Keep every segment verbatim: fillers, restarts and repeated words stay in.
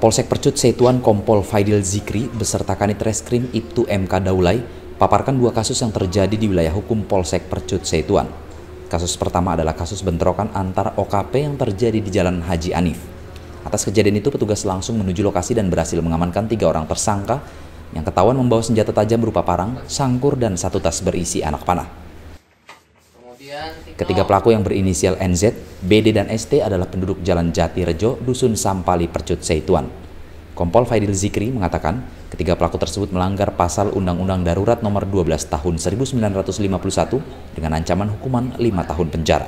Kapolsek Percut Setuan Kompol Faidil Zikri beserta Kanit Reskrim Ibtu M K Daulay paparkan dua kasus yang terjadi di wilayah hukum Polsek Percut Setuan. Kasus pertama adalah kasus bentrokan antar O K P yang terjadi di Jalan Haji Anif. Atas kejadian itu, petugas langsung menuju lokasi dan berhasil mengamankan tiga orang tersangka yang ketahuan membawa senjata tajam berupa parang, sangkur, dan satu tas berisi anak panah. Ketiga pelaku yang berinisial N Z, B D, dan S T adalah penduduk Jalan Jati Rejo, Dusun Sampali, Percut Setuan. Kompol Faidil Zikri mengatakan, ketiga pelaku tersebut melanggar pasal Undang-Undang Darurat Nomor dua belas Tahun seribu sembilan ratus lima puluh satu dengan ancaman hukuman lima tahun penjara.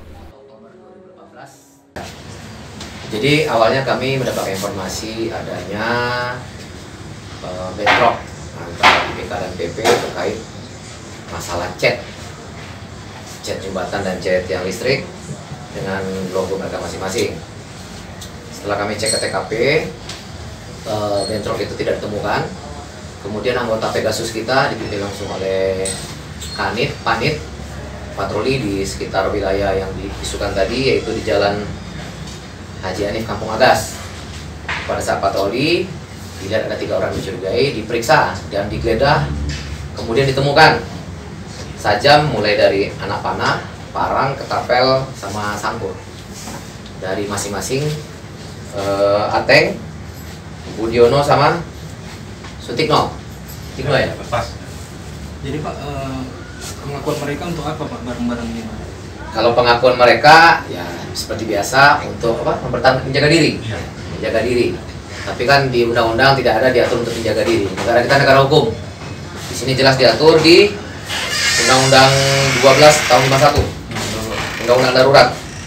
Jadi awalnya kami mendapat informasi adanya uh, bentrok antara I P K dan P P terkait masalah cat. cat jembatan dan cat yang listrik dengan logo mereka masing-masing. Setelah kami cek ke T K P, e, bentrok itu tidak ditemukan. Kemudian anggota Pegasus kita dipimpin langsung oleh Kanit, Panit, patroli di sekitar wilayah yang diisukan tadi, yaitu di Jalan Haji Anif, Kampung Agas. Pada saat patroli, dilihat ada tiga orang dicurigai, diperiksa dan digeledah, kemudian ditemukan sajam mulai dari anak panah, parang, ketapel, sama sangkur dari masing-masing uh, Ateng, Budiono, sama Sutikno. Sutikno ya? Pas. Jadi Pak, uh, pengakuan mereka untuk apa Pak, barang-barang ini Pak? Kalau pengakuan mereka ya seperti biasa untuk apa? Mempertahankan menjaga diri, ya. menjaga diri. Tapi kan di undang-undang tidak ada diatur untuk menjaga diri. Negara kita negara hukum. Di sini jelas diatur di Undang-Undang dua belas tahun lima puluh satu, Undang-Undang Darurat.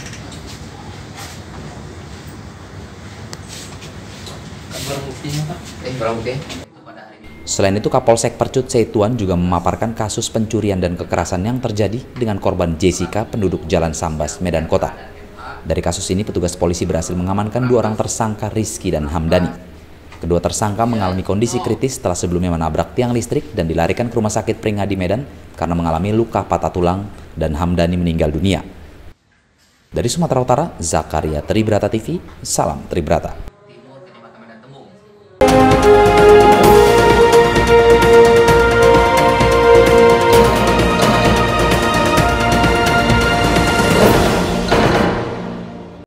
Barang buktinya Pak? Eh, barang bukti. Selain itu, Kapolsek Percut Setuan juga memaparkan kasus pencurian dan kekerasan yang terjadi dengan korban Jessica, penduduk Jalan Sambas, Medan Kota. Dari kasus ini, petugas polisi berhasil mengamankan dua orang tersangka, Rizky dan Hamdani. Kedua tersangka mengalami kondisi kritis setelah sebelumnya menabrak tiang listrik dan dilarikan ke Rumah Sakit Pringadi Medan karena mengalami luka patah tulang, dan Hamdani meninggal dunia. Dari Sumatera Utara, Zakaria Tribrata T V, salam Tribrata.